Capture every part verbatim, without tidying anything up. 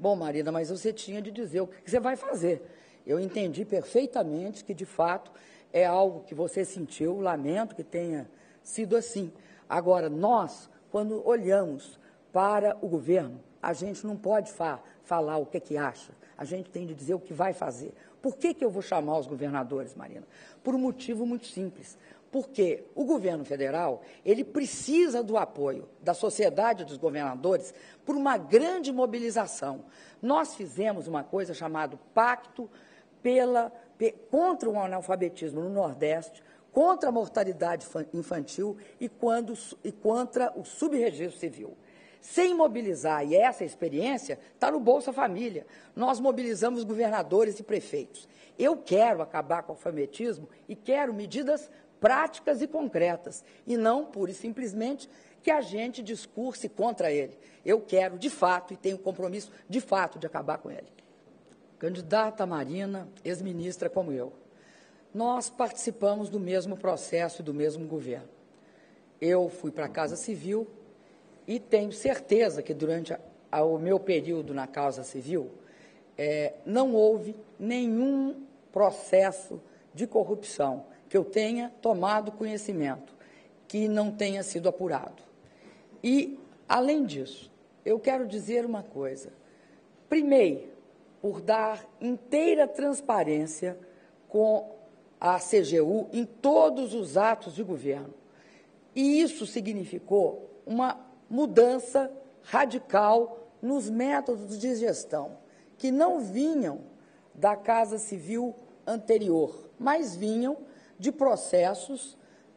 Bom, Marina, mas você tinha de dizer o que você vai fazer. Eu entendi perfeitamente que, de fato, é algo que você sentiu, lamento que tenha sido assim. Agora, nós, quando olhamos para o governo, a gente não pode fa falar o que, que acha, a gente tem de dizer o que vai fazer. Por que, que eu vou chamar os governadores, Marina? Por um motivo muito simples. Porque o governo federal, ele precisa do apoio da sociedade dos governadores por uma grande mobilização. Nós fizemos uma coisa chamada Pacto pela, pe, contra o analfabetismo no Nordeste, contra a mortalidade infantil e, quando, e contra o subregistro civil. Sem mobilizar, e essa experiência está no Bolsa Família, nós mobilizamos governadores e prefeitos. Eu quero acabar com o alfabetismo e quero medidas práticas e concretas, e não, pura e simplesmente, que a gente discurse contra ele. Eu quero, de fato, e tenho compromisso, de fato, de acabar com ele. Candidata Marina, ex-ministra como eu, nós participamos do mesmo processo e do mesmo governo. Eu fui para a Casa Civil e tenho certeza que, durante a, a, o meu período na Casa Civil, é, não houve nenhum processo de corrupção que eu tenha tomado conhecimento, que não tenha sido apurado. E, além disso, eu quero dizer uma coisa. Primeiro, por dar inteira transparência com a C G U em todos os atos de governo. E isso significou uma mudança radical nos métodos de gestão, que não vinham da Casa Civil anterior, mas vinham de processos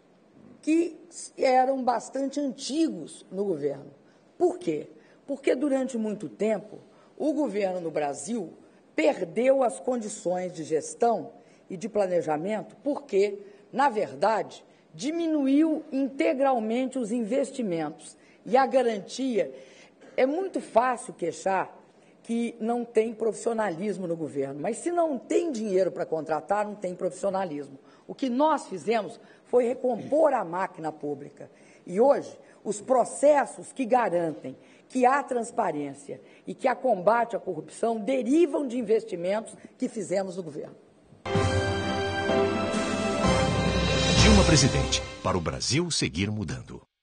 que eram bastante antigos no governo. Por quê? Porque, durante muito tempo, o governo no Brasil perdeu as condições de gestão e de planejamento porque, na verdade, diminuiu integralmente os investimentos e a garantia. É muito fácil queixar que não tem profissionalismo no governo, mas se não tem dinheiro para contratar, não tem profissionalismo. O que nós fizemos foi recompor a máquina pública. E hoje, os processos que garantem que há transparência e que há combate à corrupção derivam de investimentos que fizemos no governo. Dilma Presidente, para o Brasil seguir mudando.